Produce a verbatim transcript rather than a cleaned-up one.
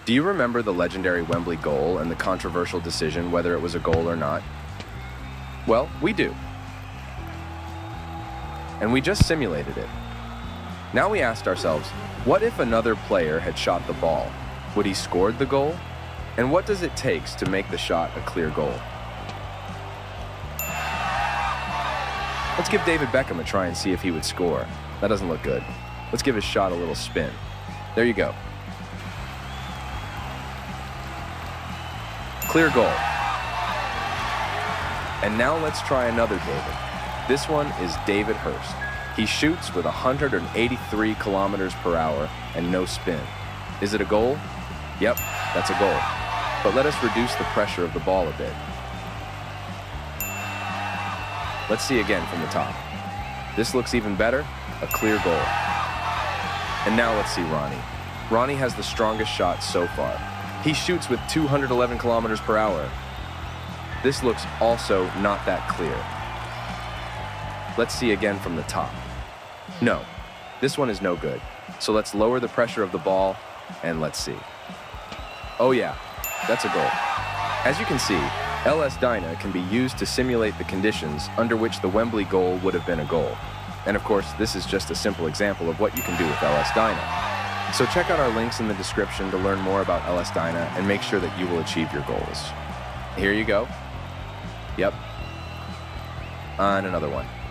Do you remember the legendary Wembley goal and the controversial decision whether it was a goal or not? Well, we do. And we just simulated it. Now we asked ourselves, what if another player had shot the ball? Would he scored the goal? And what does it take to make the shot a clear goal? Let's give David Beckham a try and see if he would score. That doesn't look good. Let's give his shot a little spin. There you go. Clear goal. And now let's try another David. This one is David Hurst. He shoots with one hundred eighty-three kilometers per hour and no spin. Is it a goal? Yep, that's a goal. But let us reduce the pressure of the ball a bit. Let's see again from the top. This looks even better, a clear goal. And now let's see Ronnie. Ronnie has the strongest shot so far. He shoots with two hundred eleven kilometers per hour. This looks also not that clear. Let's see again from the top. No, this one is no good. So let's lower the pressure of the ball and let's see. Oh yeah, that's a goal. As you can see, L S DYNA can be used to simulate the conditions under which the Wembley goal would have been a goal. And of course, this is just a simple example of what you can do with L S DYNA. So check out our links in the description to learn more about L S DYNA and make sure that you will achieve your goals. Here you go. Yep. And another one.